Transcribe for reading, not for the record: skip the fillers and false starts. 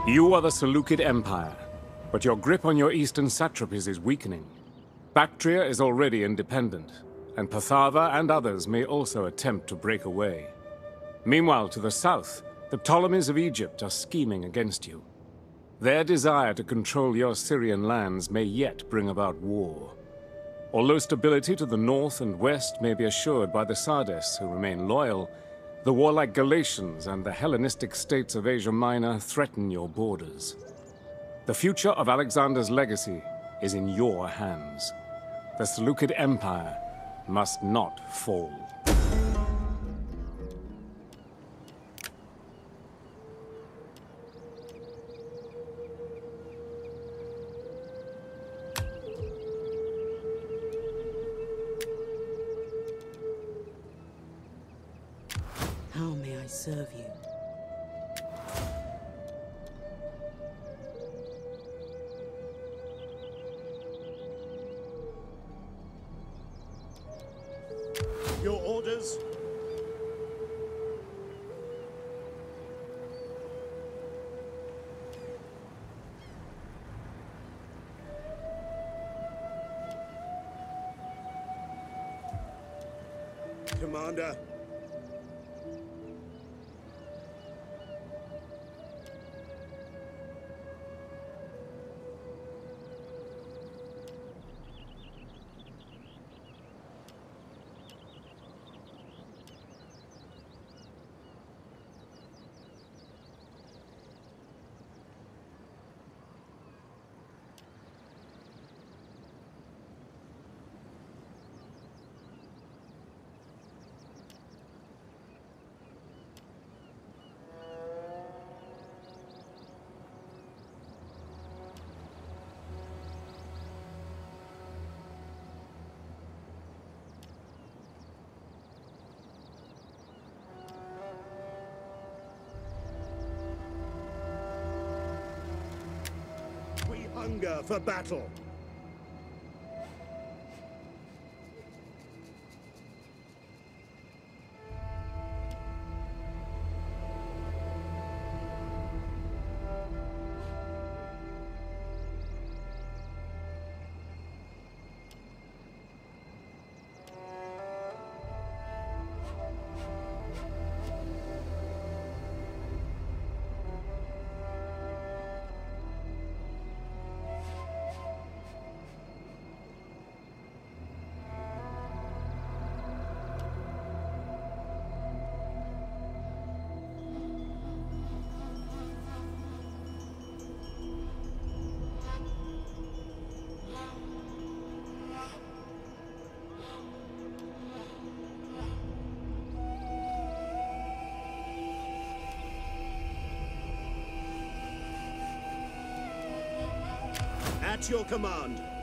You are the Seleucid Empire, but your grip on your eastern satrapies is weakening. Bactria is already independent, and Patharva and others may also attempt to break away. Meanwhile, to the south, the Ptolemies of Egypt are scheming against you. Their desire to control your Syrian lands may yet bring about war. Although stability to the north and west may be assured by the Sardes, who remain loyal, the warlike Galatians and the Hellenistic states of Asia Minor threaten your borders. The future of Alexander's legacy is in your hands. The Seleucid Empire must not fall. How may I serve you? Your orders? Commander. Hunger for battle. At your command.